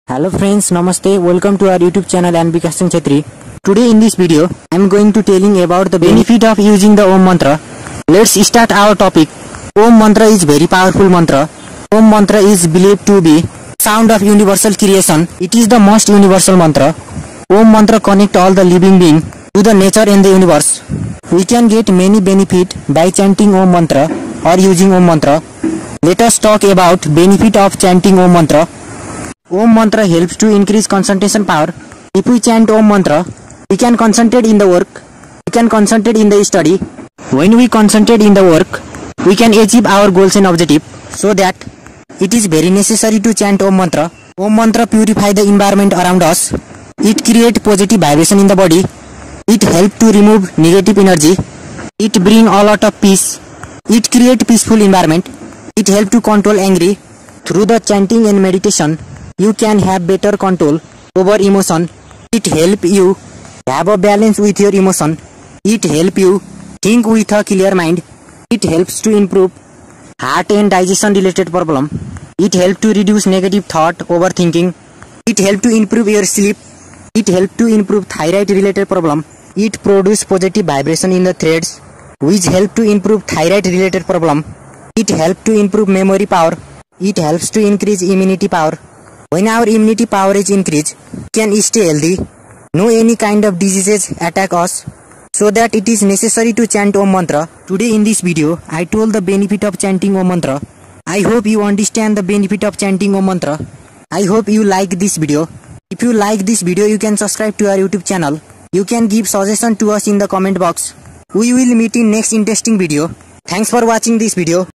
Hello friends, Namaste. Welcome to our YouTube channel and Vikas Singh Chhetri. Today in this video, I am going to telling about the benefit of using the Om Mantra. Let's start our topic. Om Mantra is very powerful mantra. Om Mantra is believed to be sound of universal creation. It is the most universal mantra. Om Mantra connect all the living being to the nature and the universe. We can get many benefit by chanting Om Mantra or using Om Mantra. Let us talk about benefit of chanting Om Mantra. Om Mantra helps to increase concentration power. If we chant Om Mantra, we can concentrate in the work, we can concentrate in the study. When we concentrate in the work, we can achieve our goals and objectives. So that it is very necessary to chant Om Mantra. Om Mantra purify the environment around us. It create positive vibration in the body. It help to remove negative energy. It bring a lot of peace. It create peaceful environment. It help to control anger. Through the chanting and meditation, you can have better control over emotion. It help you have a balance with your emotion. It help you think with a clear mind. It helps to improve heart and digestion related problem. It help to reduce negative thought, overthinking. It help to improve your sleep. It help to improve thyroid related problem. It produce positive vibration in the threads, which help to improve thyroid related problem. It help to improve memory power. It helps to increase immunity power. When our immunity power is increased, we can stay healthy. No any kind of diseases attack us. So that it is necessary to chant Om Mantra. Today in this video, I told the benefit of chanting Om Mantra. I hope you understand the benefit of chanting Om Mantra. I hope you like this video. If you like this video, you can subscribe to our YouTube channel. You can give suggestion to us in the comment box. We will meet in next interesting video. Thanks for watching this video.